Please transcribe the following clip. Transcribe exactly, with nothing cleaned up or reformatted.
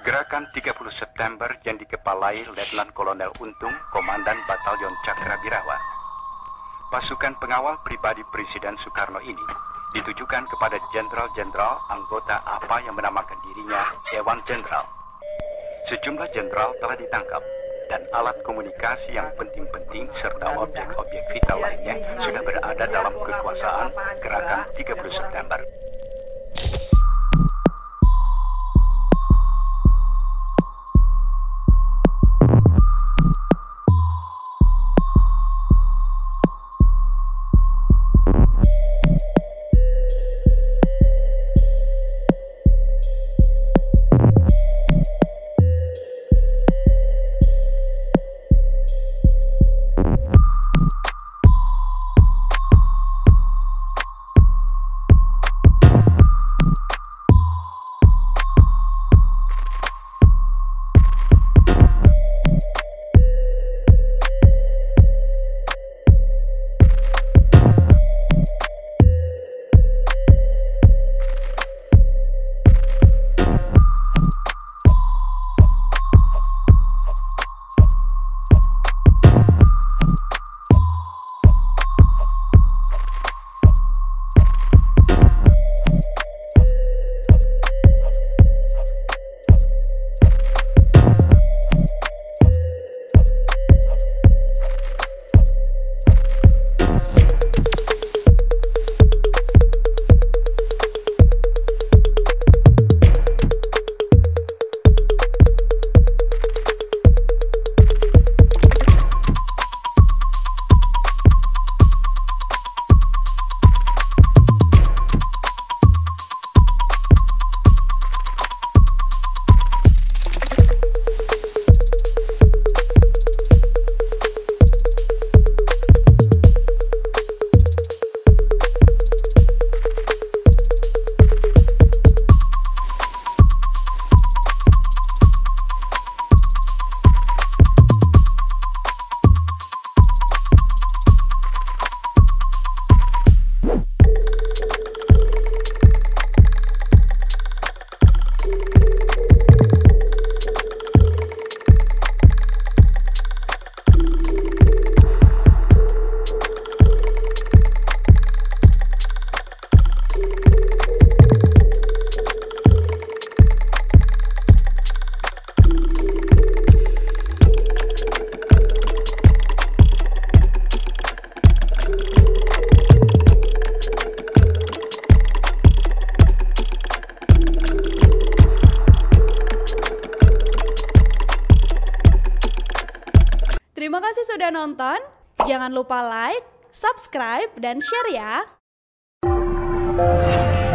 Gerakan tiga puluh September yang dikepalai Letnan Kolonel Untung, Komandan Batalion Cakrabirawa. Pasukan pengawal pribadi Presiden Soekarno ini ditujukan kepada jenderal-jenderal anggota A P A yang menamakan dirinya Dewan Jenderal. Sejumlah jenderal telah ditangkap dan alat komunikasi yang penting-penting serta objek-objek vital lainnya sudah berada dalam kekuasaan Gerakan tiga puluh September. Terima kasih sudah nonton. Jangan lupa like, subscribe, dan share ya.